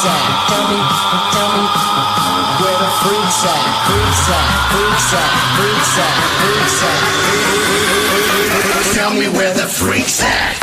freaks at? Tell me where the freaks at? Freaks at, freaks at, freaks at, freaks at. Tell me where the freaks at?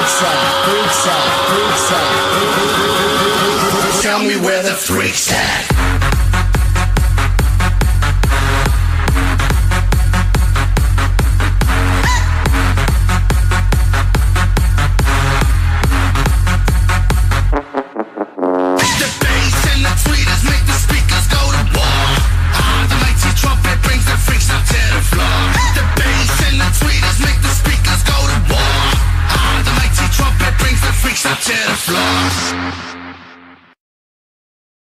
Tell me where the freaks at.